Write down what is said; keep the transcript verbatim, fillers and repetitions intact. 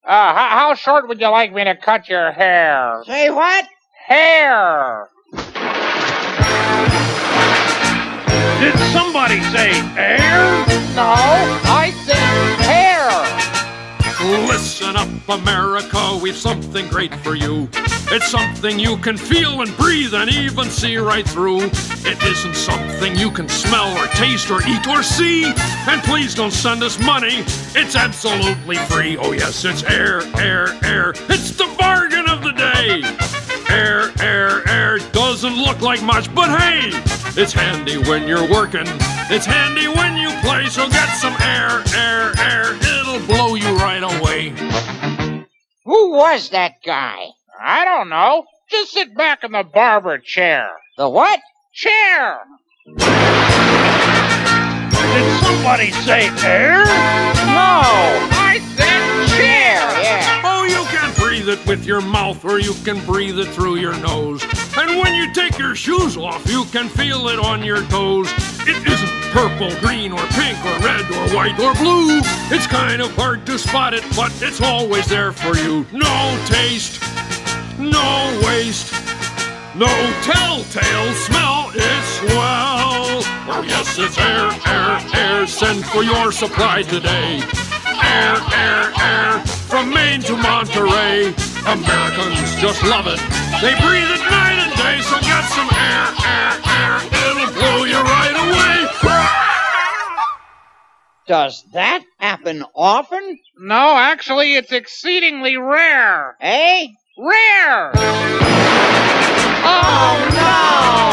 Uh, how, how short would you like me to cut your hair? Say what? Hair. Did somebody say air? No, I said hair. Listen up, America, we've something great for you. It's something you can feel and breathe and even see right through. It isn't something you can smell or taste or eat or see. And please don't send us money, it's absolutely free. Oh yes, it's air, air, air. It's the bargain of the day. Air, air, air doesn't look like much, but hey, it's handy when you're working. It's handy when you play, so get some air, air, air. It'll blow you right away. Who was that guy? I don't know. Just sit back in the barber chair. The what? Chair. Did somebody say air? No, I said chair. Yeah. Oh, you can breathe it with your mouth or you can breathe it through your nose. And when you take your shoes off, you can feel it on your toes. It isn't purple, green, or pink, or red, or white, or blue. It's kind of hard to spot it, but it's always there for you. No taste, no waste, no telltale smell. It's swell. Oh yes, it's air, air, air. Send for your supply today. Air, air, air. From Maine to Monterey, Americans just love it. They breathe it night and day, so get some air, air, air. It'll blow you right away. Does that happen often? No, actually, it's exceedingly rare. Eh? Rare! Oh, no!